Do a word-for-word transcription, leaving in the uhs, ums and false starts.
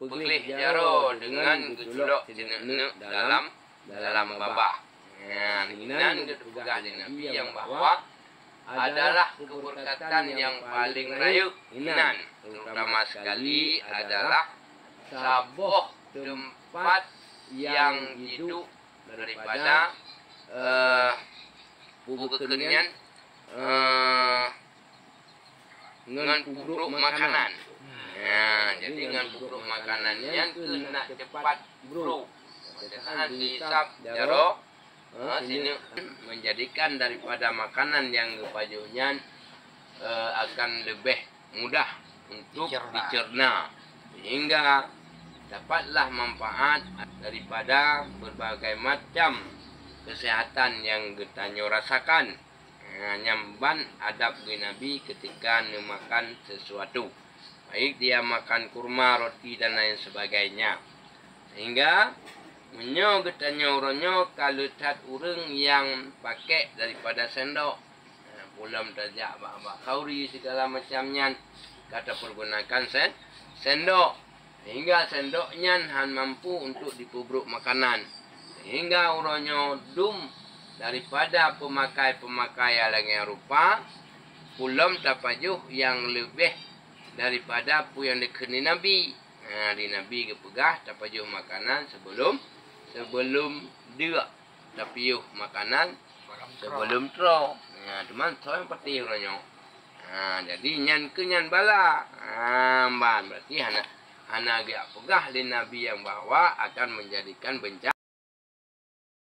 pegelih jaro dengan gejolak jenek dalam dalam babah. Nah, inan dipegang di Nabi yang bahwa adalah keberkatan yang paling rayu inan, terutama sekali adalah sabuh tempat yang hidup daripada uh, bukenian uh, dengan pupuk makanan. Nah, jadi dengan pupuk makanannya kena cepat bro. Maksudnya disap jaro uh, sini menjadikan daripada makanan yang kepajunya uh, akan lebih mudah untuk dicerna, sehingga dapatlah manfaat daripada berbagai macam kesehatan yang kita rasakan. Nah, nyamban adab Nabi ketika memakan sesuatu, baik dia makan kurma, roti dan lain sebagainya, sehingga menyo kita nyuruhnya kalau tat urang yang pakai daripada sendok, nah, pulam tajak bak-bak kauri segala macamnya kata pergunakan sen sendok, sehingga sendoknya han mampu untuk dipubruk makanan, sehingga uronyo dum daripada pemakai-pemakai yang rupa pulam tapajuh yang lebih daripada pu yang dikeni Nabi. Nah, di Nabi kepegah tapajuh makanan sebelum sebelum dia tapiuh makanan sebelum tro. Nah, teman tro yang peti uronyo. Nah, jadi nyan kenyan bala. Ah, ban berarti hana hana agak pegah di Nabi yang bahwa akan menjadikan bencana